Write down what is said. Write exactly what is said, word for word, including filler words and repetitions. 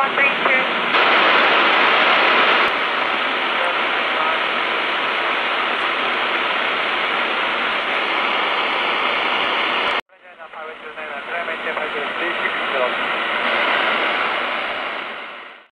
three two. Pilot two nine, climate temperature three six zero.